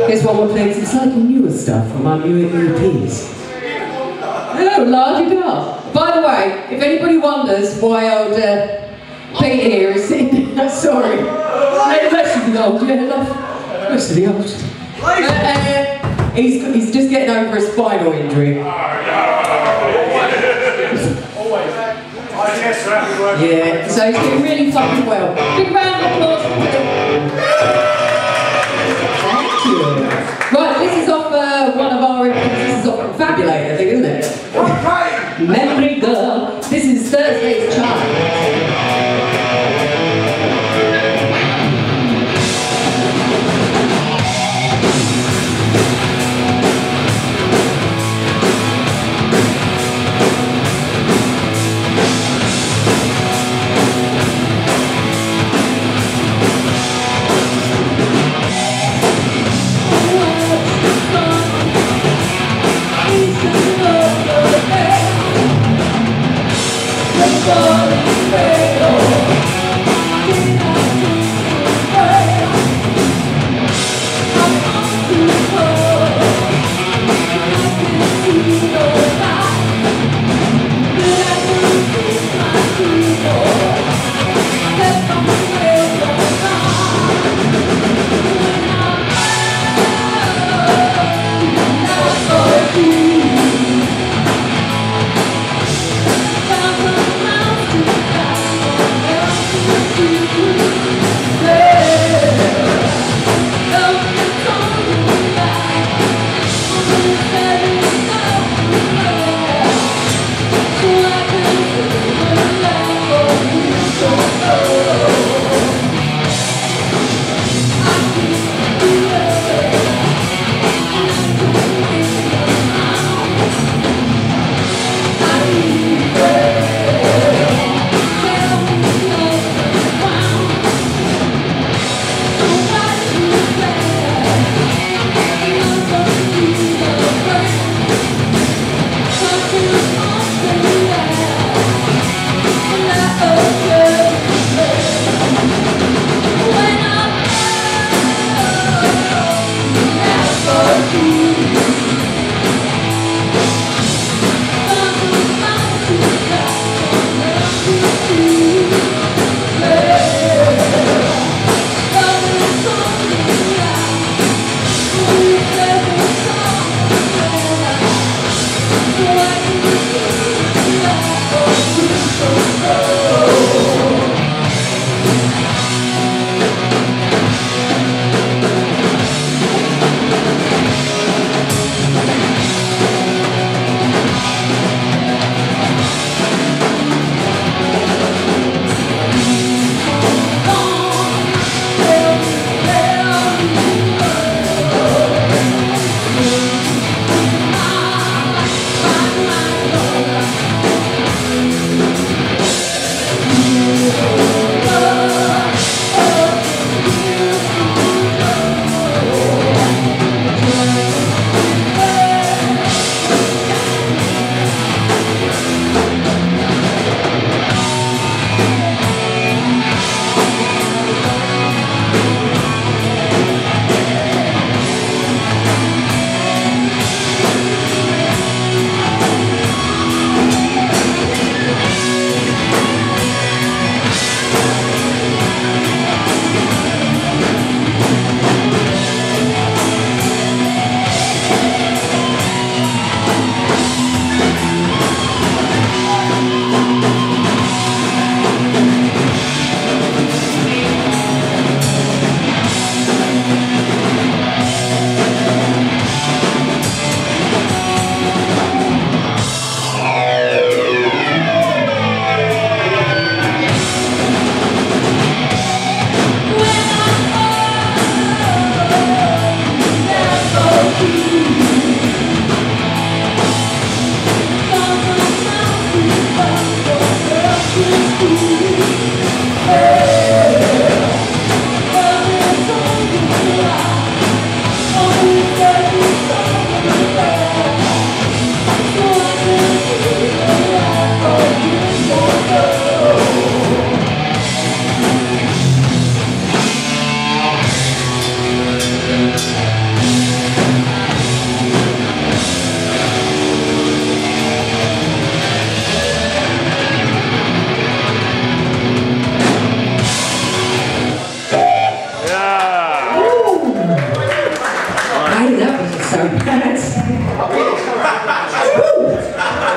Guess what we're playing? Some slightly newer stuff from our new EPs. Hello, la-di-da. By the way, if anybody wonders why old Pete here is sitting there, sorry. Most of the old, yeah, most of the old. He's just getting over a spinal injury. Yeah, so he's doing really fucking well. Big round of applause for him. Thank you. Right, this is off one of our, this is off Fabulate, I think, isn't it?